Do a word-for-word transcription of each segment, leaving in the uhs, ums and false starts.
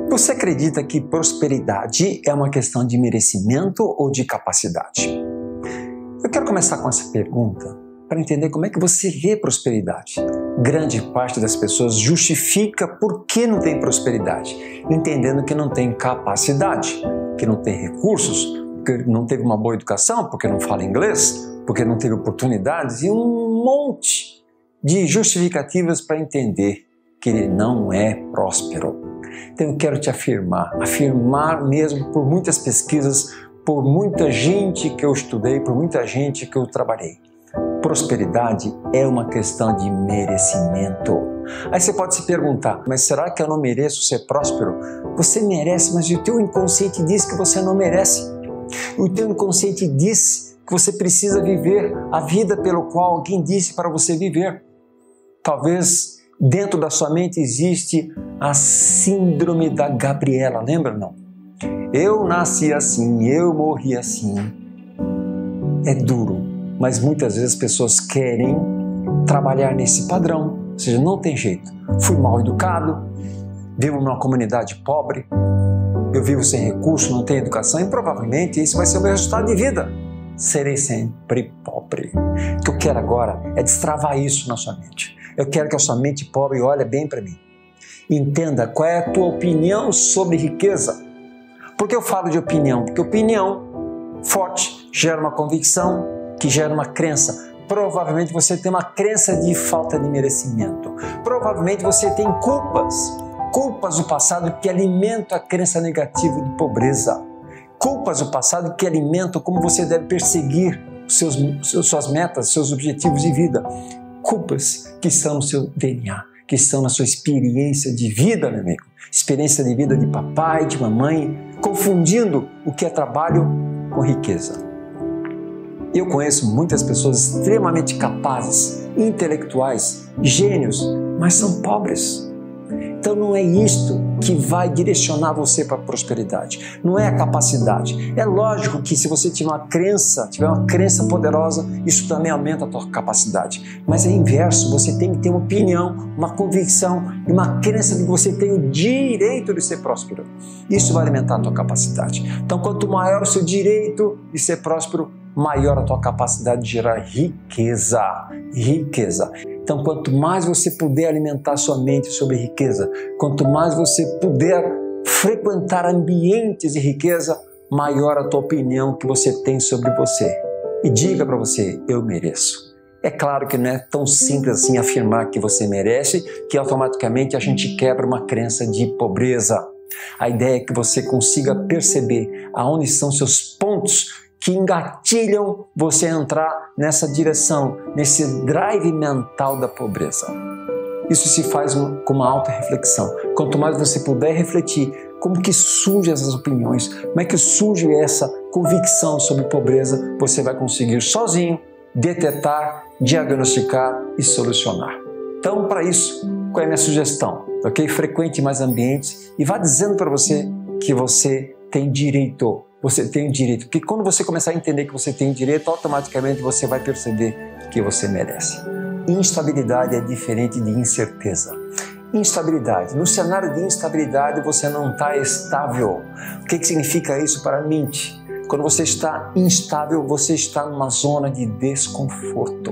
Você acredita que prosperidade é uma questão de merecimento ou de capacidade? Eu quero começar com essa pergunta para entender como é que você vê prosperidade. Grande parte das pessoas justifica por que não tem prosperidade, entendendo que não tem capacidade, que não tem recursos, porque não teve uma boa educação, porque não fala inglês, porque não teve oportunidades e um monte de justificativas para entender que ele não é próspero. Então eu quero te afirmar, afirmar mesmo por muitas pesquisas, por muita gente que eu estudei, por muita gente que eu trabalhei. Prosperidade é uma questão de merecimento. Aí você pode se perguntar, mas será que eu não mereço ser próspero? Você merece, mas o teu inconsciente diz que você não merece. O teu inconsciente diz que você precisa viver a vida pelo qual alguém disse para você viver. Talvez dentro da sua mente existe a síndrome da Gabriela, lembra ou não? Eu nasci assim, eu morri assim. É duro, mas muitas vezes as pessoas querem trabalhar nesse padrão, ou seja, não tem jeito. Fui mal educado, vivo numa comunidade pobre, eu vivo sem recurso, não tenho educação e provavelmente isso vai ser o meu resultado de vida. Serei sempre pobre. O que eu quero agora é destravar isso na sua mente. Eu quero que a sua mente pobre olhe bem para mim. Entenda qual é a tua opinião sobre riqueza. Por que eu falo de opinião? Porque opinião forte gera uma convicção, que gera uma crença. Provavelmente você tem uma crença de falta de merecimento. Provavelmente você tem culpas. Culpas do passado que alimentam a crença negativa de pobreza. Culpas do passado que alimentam como você deve perseguir seus, suas metas, seus objetivos de vida. Culpas que estão no seu D N A, que estão na sua experiência de vida, meu amigo. Experiência de vida de papai, de mamãe, confundindo o que é trabalho com riqueza. Eu conheço muitas pessoas extremamente capazes, intelectuais, gênios, mas são pobres. Então não é isto que vai direcionar você para a prosperidade, não é a capacidade. É lógico que se você tiver uma crença, tiver uma crença poderosa, isso também aumenta a tua capacidade. Mas é inverso, você tem que ter uma opinião, uma convicção e uma crença de que você tem o direito de ser próspero. Isso vai alimentar a tua capacidade. Então quanto maior o seu direito de ser próspero, maior a tua capacidade de gerar riqueza. Riqueza. Então, quanto mais você puder alimentar sua mente sobre riqueza, quanto mais você puder frequentar ambientes de riqueza, maior a tua opinião que você tem sobre você. E diga para você, eu mereço. É claro que não é tão simples assim afirmar que você merece, que automaticamente a gente quebra uma crença de pobreza. A ideia é que você consiga perceber aonde são seus pontos que engatilham você a entrar nessa direção, nesse drive mental da pobreza. Isso se faz com uma auto-reflexão. Quanto mais você puder refletir como que surgem essas opiniões, como é que surge essa convicção sobre pobreza, você vai conseguir sozinho detectar, diagnosticar e solucionar. Então, para isso, qual é a minha sugestão? Ok? Frequente mais ambientes e vá dizendo para você que você tem direito. Você tem o direito, porque quando você começar a entender que você tem direito, automaticamente você vai perceber que você merece. Instabilidade é diferente de incerteza. Instabilidade. No cenário de instabilidade, você não está estável. O que, que significa isso para a mente? Quando você está instável, você está numa zona de desconforto.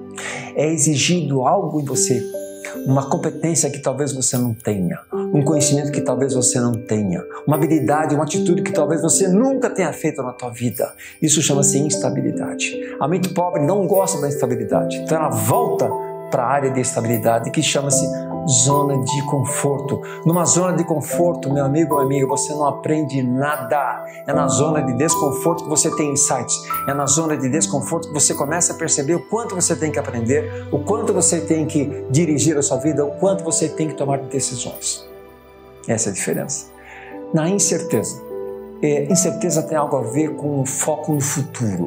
É exigido algo em você, uma competência que talvez você não tenha, um conhecimento que talvez você não tenha, uma habilidade, uma atitude que talvez você nunca tenha feito na tua vida. Isso chama-se instabilidade. A mente pobre não gosta da instabilidade, então ela volta para a área de estabilidade que chama-se zona de conforto. Numa zona de conforto, meu amigo ou amiga, você não aprende nada. É na zona de desconforto que você tem insights. É na zona de desconforto que você começa a perceber o quanto você tem que aprender, o quanto você tem que dirigir a sua vida, o quanto você tem que tomar decisões. Essa é a diferença. Na incerteza, é, incerteza tem algo a ver com o foco no futuro.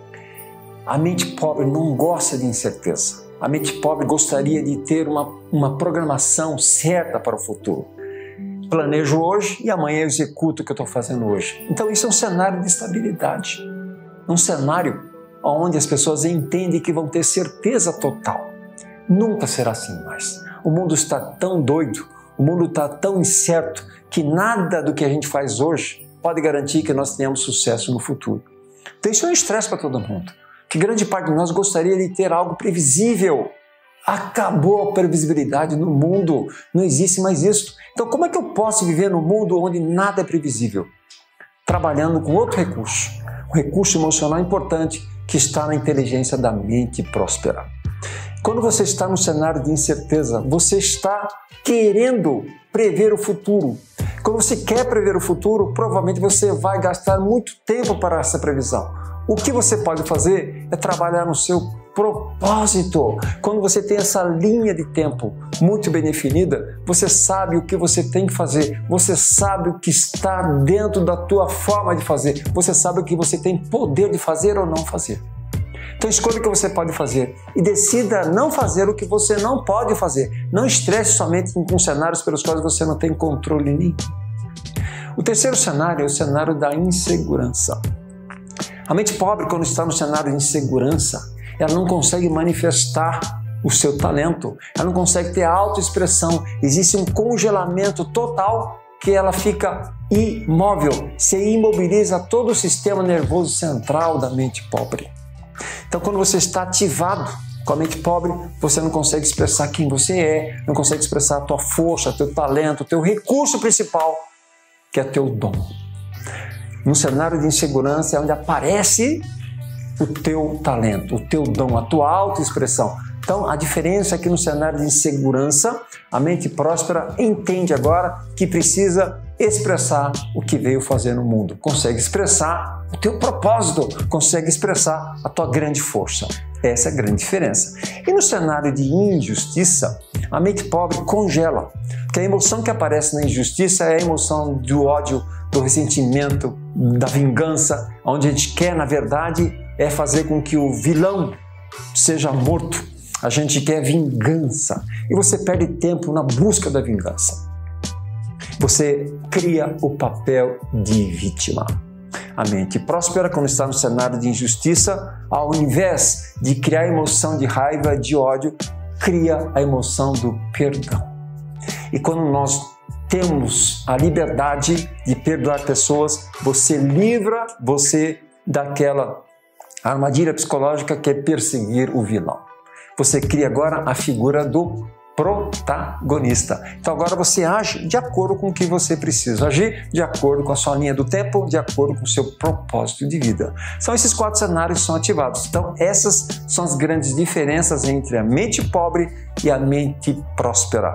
A mente pobre não gosta de incerteza. A mente pobre gostaria de ter uma, uma programação certa para o futuro. Planejo hoje e amanhã eu executo o que eu estou fazendo hoje. Então isso é um cenário de estabilidade. Um cenário onde as pessoas entendem que vão ter certeza total. Nunca será assim mais. O mundo está tão doido, O mundo está tão incerto que nada do que a gente faz hoje pode garantir que nós tenhamos sucesso no futuro. Então isso é um estresse para todo mundo. Que grande parte de nós gostaria de ter algo previsível. Acabou a previsibilidade no mundo, não existe mais isso. Então como é que eu posso viver num mundo onde nada é previsível? Trabalhando com outro recurso, um recurso emocional importante que está na inteligência da mente próspera. Quando você está num cenário de incerteza, você está querendo prever o futuro. Quando você quer prever o futuro, provavelmente você vai gastar muito tempo para essa previsão. O que você pode fazer é trabalhar no seu propósito. Quando você tem essa linha de tempo muito bem definida, você sabe o que você tem que fazer, você sabe o que está dentro da tua forma de fazer, você sabe o que você tem poder de fazer ou não fazer. Então escolha o que você pode fazer e decida não fazer o que você não pode fazer. Não estresse somente com cenários pelos quais você não tem controle nenhum. O terceiro cenário é o cenário da insegurança. A mente pobre, quando está no cenário de insegurança, ela não consegue manifestar o seu talento, ela não consegue ter autoexpressão, existe um congelamento total que ela fica imóvel, se imobiliza todo o sistema nervoso central da mente pobre. Então quando você está ativado com a mente pobre, você não consegue expressar quem você é, não consegue expressar a tua força, teu talento, teu recurso principal, que é teu dom. No cenário de insegurança é onde aparece o teu talento, o teu dom, a tua autoexpressão. Então, a diferença é que no cenário de insegurança, a mente próspera entende agora que precisa expressar o que veio fazer no mundo. Consegue expressar o teu propósito, consegue expressar a tua grande força. Essa é a grande diferença. E no cenário de injustiça, a mente pobre congela, porque a emoção que aparece na injustiça é a emoção do ódio, do ressentimento, da vingança, onde a gente quer, na verdade, é fazer com que o vilão seja morto. A gente quer vingança. E você perde tempo na busca da vingança. Você cria o papel de vítima. A mente próspera, quando está no cenário de injustiça, ao invés de criar a emoção de raiva, de ódio, cria a emoção do perdão. E quando nós temos a liberdade de perdoar pessoas, você livra você daquela armadilha psicológica que é perseguir o vilão. Você cria agora a figura do protagonista. Então agora você age de acordo com o que você precisa agir, de acordo com a sua linha do tempo, de acordo com o seu propósito de vida. São esses quatro cenários que são ativados. Então essas são as grandes diferenças entre a mente pobre e a mente próspera.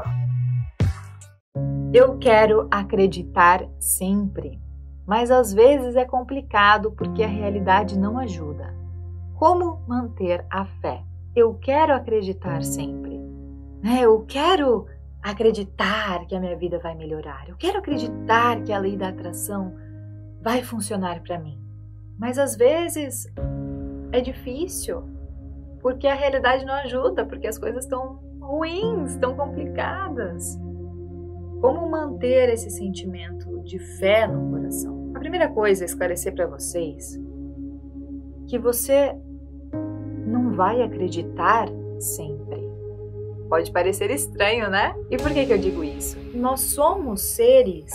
Eu quero acreditar sempre, mas às vezes é complicado porque a realidade não ajuda. Como manter a fé? Eu quero acreditar sempre. Eu quero acreditar que a minha vida vai melhorar. Eu quero acreditar que a lei da atração vai funcionar para mim. Mas às vezes é difícil, porque a realidade não ajuda, porque as coisas estão ruins, estão complicadas. Como manter esse sentimento de fé no coração? A primeira coisa é esclarecer para vocês que você não vai acreditar sempre. Pode parecer estranho, né? E por que que eu digo isso? Nós somos seres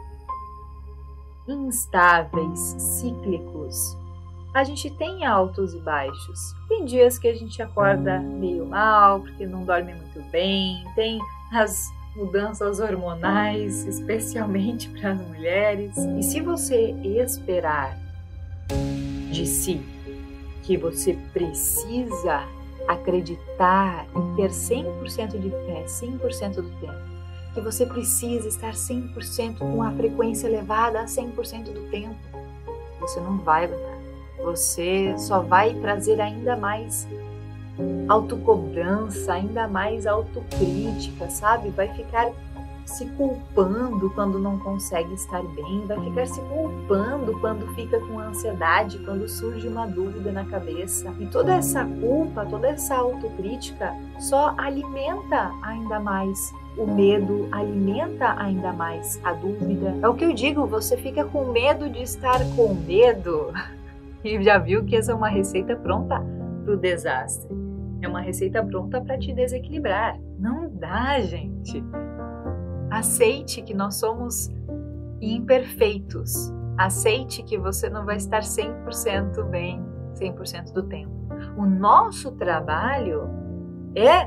instáveis, cíclicos. A gente tem altos e baixos. Tem dias que a gente acorda meio mal, porque não dorme muito bem. Tem as mudanças hormonais, especialmente para as mulheres. E se você esperar de si que você precisa acreditar e ter cem por cento de fé, cem por cento do tempo, que você precisa estar cem por cento com a frequência elevada a cem por cento do tempo, você não vai aguentar. Você só vai trazer ainda mais autocobrança, ainda mais autocrítica, sabe? Vai ficar se culpando quando não consegue estar bem, vai ficar se culpando quando fica com ansiedade, quando surge uma dúvida na cabeça. E toda essa culpa, toda essa autocrítica só alimenta ainda mais o medo, alimenta ainda mais a dúvida. É o que eu digo, você fica com medo de estar com medo. E já viu que essa é uma receita pronta para o desastre. É uma receita pronta para te desequilibrar. Não dá, gente. Aceite que nós somos imperfeitos. Aceite que você não vai estar cem por cento bem cem por cento do tempo. O nosso trabalho é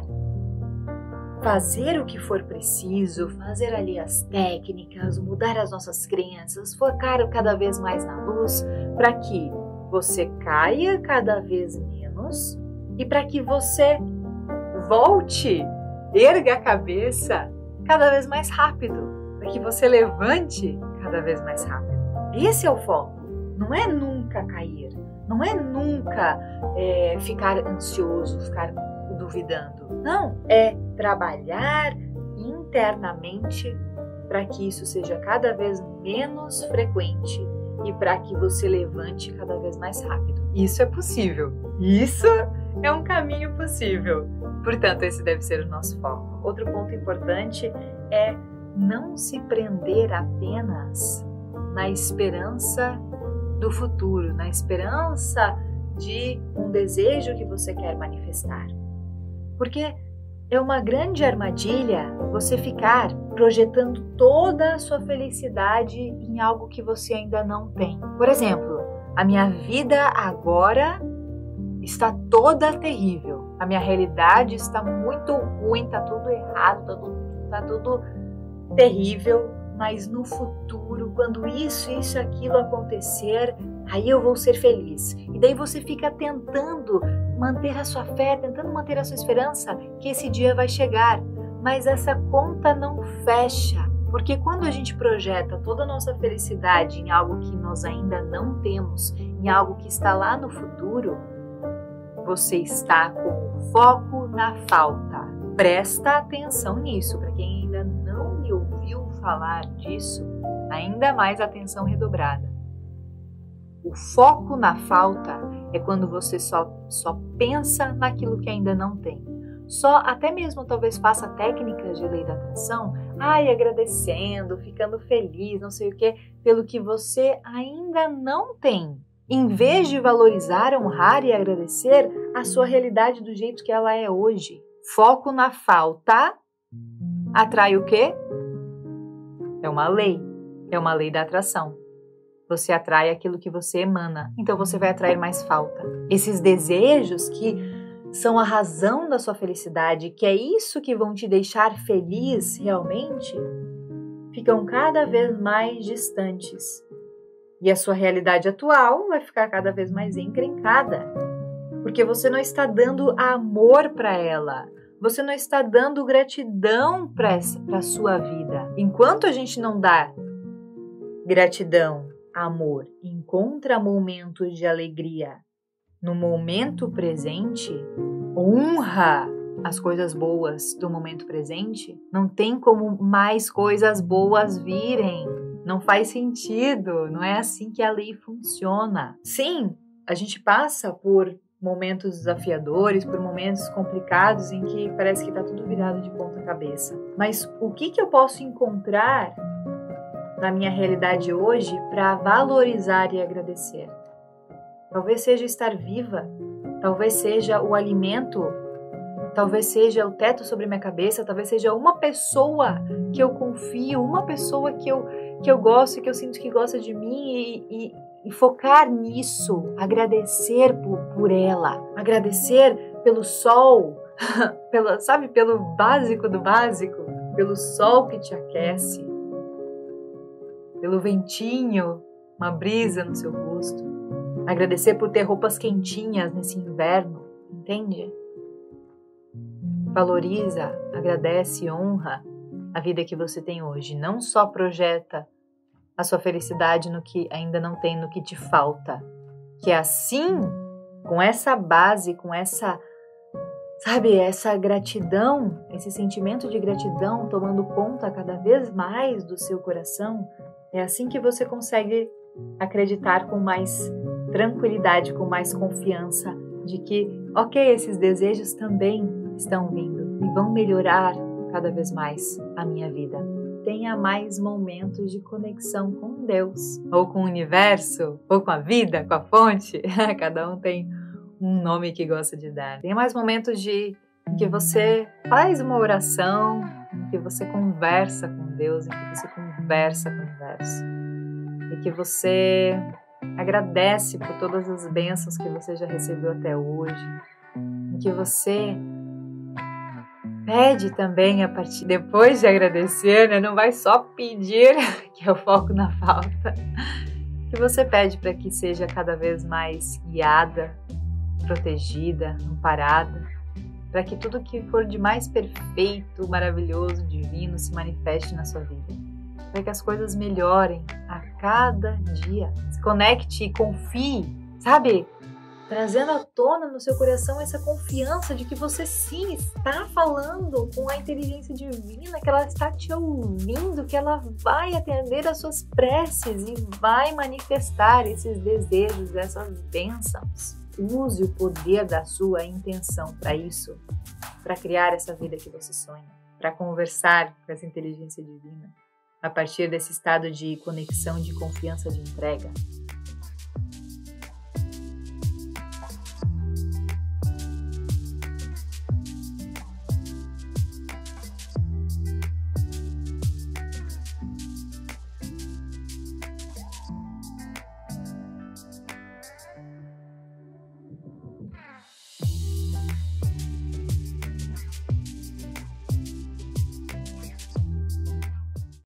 fazer o que for preciso, fazer ali as técnicas, mudar as nossas crenças, focar cada vez mais na luz, para que você caia cada vez menos e para que você volte, erga a cabeça cada vez mais rápido, para que você levante cada vez mais rápido. Esse é o foco, não é nunca cair, não é nunca é, ficar ansioso, ficar duvidando. Não, é trabalhar internamente para que isso seja cada vez menos frequente e para que você levante cada vez mais rápido. Isso é possível. Isso é um caminho possível. Portanto, esse deve ser o nosso foco. Outro ponto importante é não se prender apenas na esperança do futuro, na esperança de um desejo que você quer manifestar. Porque é uma grande armadilha você ficar projetando toda a sua felicidade em algo que você ainda não tem. Por exemplo, a minha vida agora está toda terrível. A minha realidade está muito ruim, está tudo errado, está tudo, tá tudo terrível. Mas no futuro, quando isso, isso, aquilo acontecer, aí eu vou ser feliz. E daí você fica tentando manter a sua fé, tentando manter a sua esperança que esse dia vai chegar. Mas essa conta não fecha, porque quando a gente projeta toda a nossa felicidade em algo que nós ainda não temos, em algo que está lá no futuro, você está com o foco na falta. Presta atenção nisso, para quem ainda não me ouviu falar disso, ainda mais atenção redobrada. O foco na falta é quando você só, só pensa naquilo que ainda não tem. Só até mesmo talvez faça técnicas de lei da atração, ai, agradecendo, ficando feliz, não sei o que, pelo que você ainda não tem. Em vez de valorizar, honrar e agradecer a sua realidade do jeito que ela é hoje. Foco na falta atrai o quê? É uma lei, é uma lei da atração. Você atrai aquilo que você emana, então você vai atrair mais falta. Esses desejos que são a razão da sua felicidade, que é isso que vão te deixar feliz realmente, ficam cada vez mais distantes. E a sua realidade atual vai ficar cada vez mais encrencada, porque você não está dando amor para ela. Você não está dando gratidão para a sua vida. Enquanto a gente não dá gratidão, amor, encontra momentos de alegria no momento presente, honra as coisas boas do momento presente, não tem como mais coisas boas virem. Não faz sentido, não é assim que a lei funciona. Sim, a gente passa por momentos desafiadores, por momentos complicados em que parece que está tudo virado de ponta cabeça. Mas o que, que eu posso encontrar na minha realidade hoje para valorizar e agradecer? Talvez seja estar viva, talvez seja o alimento, talvez seja o teto sobre minha cabeça, talvez seja uma pessoa que eu confio, uma pessoa que eu, que eu gosto, que eu sinto que gosta de mim e, e E focar nisso, agradecer por, por ela, agradecer pelo sol, pelo, sabe, pelo básico do básico, pelo sol que te aquece, pelo ventinho, uma brisa no seu rosto, agradecer por ter roupas quentinhas nesse inverno, entende? Valoriza, agradece e honra a vida que você tem hoje, não só projeta a sua felicidade no que ainda não tem, no que te falta. Que assim, com essa base, com essa, sabe, essa gratidão, esse sentimento de gratidão tomando conta cada vez mais do seu coração, é assim que você consegue acreditar com mais tranquilidade, com mais confiança de que, ok, esses desejos também estão vindo e vão melhorar cada vez mais a minha vida. Tenha mais momentos de conexão com Deus, ou com o universo, ou com a vida, com a fonte. Cada um tem um nome que gosta de dar. Tenha mais momentos de em que você faz uma oração, em que você conversa com Deus, em que você conversa com o universo e que você agradece por todas as bênçãos que você já recebeu até hoje, em que você pede também a partir depois de agradecer, né? Não vai só pedir, que é o foco na falta, que você pede para que seja cada vez mais guiada, protegida, amparada, para que tudo que for de mais perfeito, maravilhoso, divino se manifeste na sua vida, para que as coisas melhorem a cada dia. Se conecte e confie, sabe? Trazendo à tona no seu coração essa confiança de que você sim está falando com a inteligência divina, que ela está te ouvindo, que ela vai atender às suas preces e vai manifestar esses desejos, essas bênçãos. Use o poder da sua intenção para isso, para criar essa vida que você sonha, para conversar com essa inteligência divina, a partir desse estado de conexão, de confiança, de entrega.